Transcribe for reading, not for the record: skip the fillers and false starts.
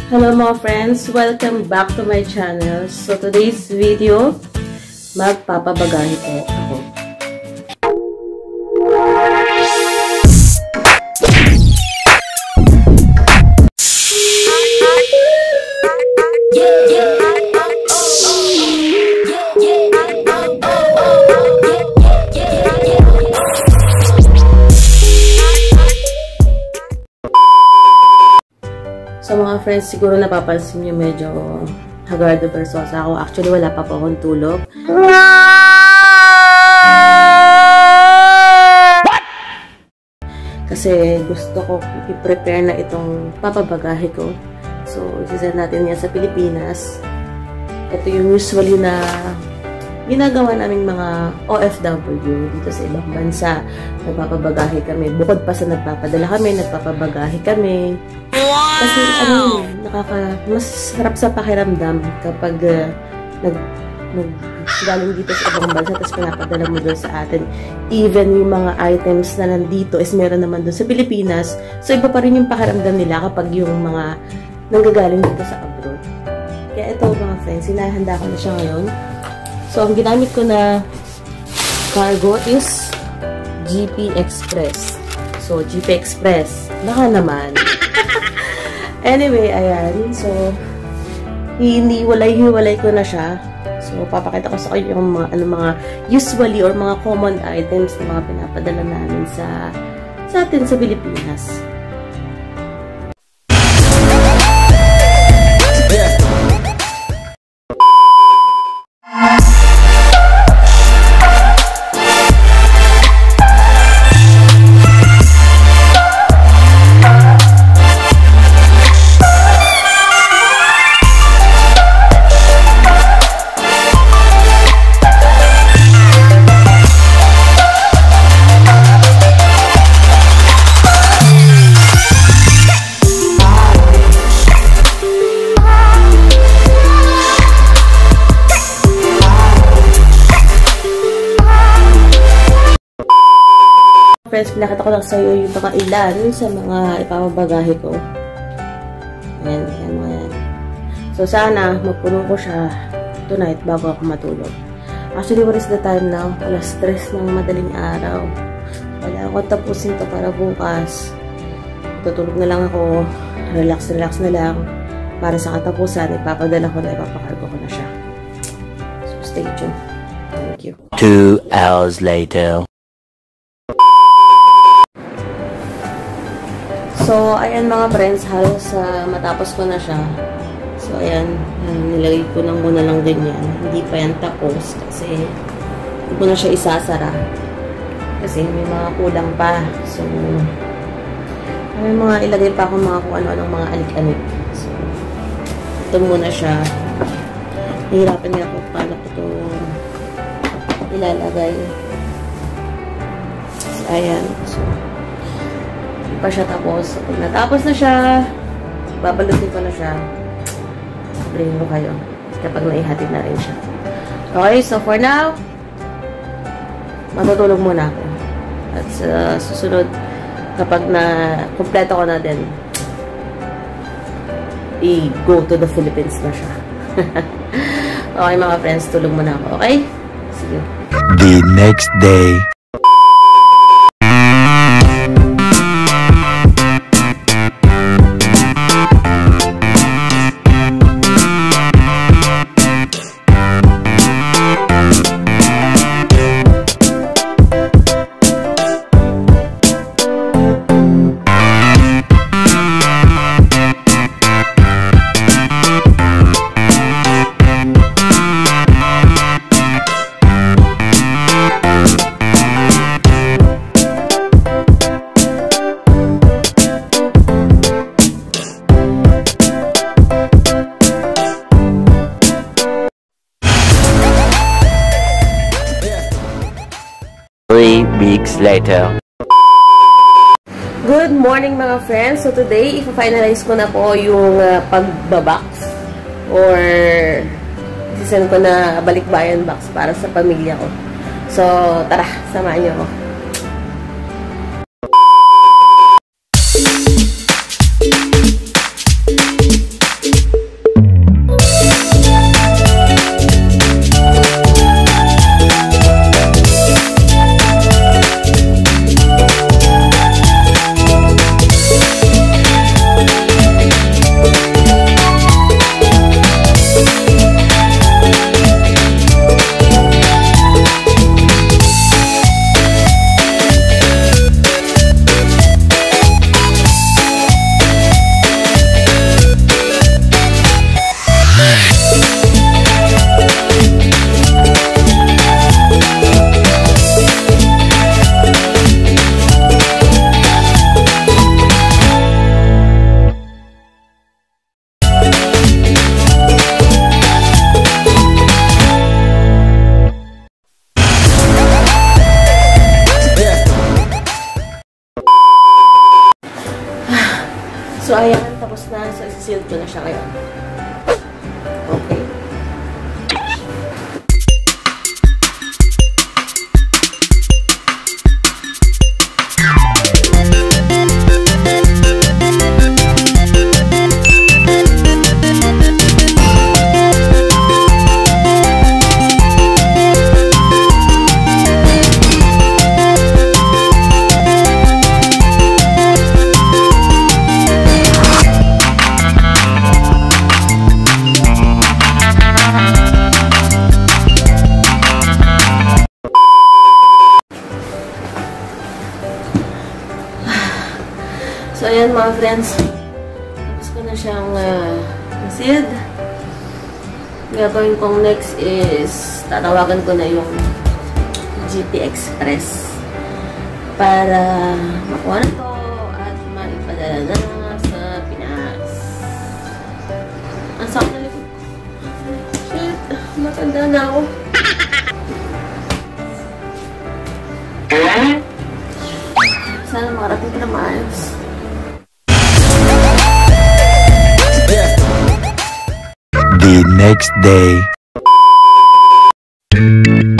Hello mga friends! Welcome back to my channel. So today's video, magpapabagahe po ako. So mga friends, siguro napapansin nyo medyo hagardo versosa ako. Actually, wala pa po akong tulog. Kasi gusto ko i-prepare na itong papabagahe ko. So, isasend natin yan sa Pilipinas. Ito yung usually na ginagawa naming mga OFW dito sa ibang bansa. Nagpapabagahe kami. Bukod pa sa nagpapadala kami, nagpapabagahe kami. Kasi mas harap sa pakiramdam kapag galing dito sa ibang bansa tapos pinapadala mo doon sa atin. Even yung mga items na nandito is meron naman doon sa Pilipinas. So, iba pa rin yung pakiramdam nila kapag yung mga nanggagaling dito sa abroad. Kaya ito mga friends, sinahanda ko na siya ngayon. So, ang ginamit ko na cargo is GP Express. So, GP Express. Baka naman. Anyway, ayan. So, hiniwalay-hiwalay ko na siya. So, papakita ko sa kayo yung mga usually or mga common items na mga pinapadala namin sa atin sa Pilipinas. Friends, pinakita ko lang sa iyo yung mga ilan sa mga ipapabagahe ko. Ayan, ayan mga yan. So, sana magpuno ko siya tonight bago ako matulog. Actually, what is the time now? Alas 3 ng madaling araw. Wala ako tapusin to para bukas. Tutulog na lang ako. Relax na lang. Para sa katapusan, ipapadala ko na, ipapakargo ko na siya. So, stay tuned. Thank you. 2 hours later. So, ayan mga friends, halos matapos ko na siya. So, ayan, nilagay ko na muna lang din yan. Hindi pa yan tapos kasi hindi ko na siya isasara. Kasi may mga kulang pa. So, may mga ilagay pa akong mga kung ano-anong mga anik-anik. So, ito muna siya. Nahirapan nga ako paano ko ito ilalagay. So, ayan. So, pa siya tapos. So, pag natapos na siya, babalutin ko na siya. Sabihin ko kayo kapag naihatid na rin siya. Okay, so for now, matutulog muna ako. At susunod, kapag na kompleto ko na din, i-go to the Philippines na siya. Okay mga friends, tulog muna ako. Okay? See you. The next day. Weeks later. Good morning mga friends. So today, ipa-finalize ko na po yung pagbabox or isisend ko na balikbayan box para sa pamilya ko. So tara, samahan niyo ako. So, ayan, tapos na. So, isi-seal ko na siya ngayon. Okay. So, ayan mga friends. Tapos ko na siyang sealed. Gagawin kong next is tatawagan ko na yung GT Express para makuha na to at maipadala na sa Pinas. Ang sakit na likod ko. Shit. Matanda na ako. Sana makarating ko na maayos. The next day.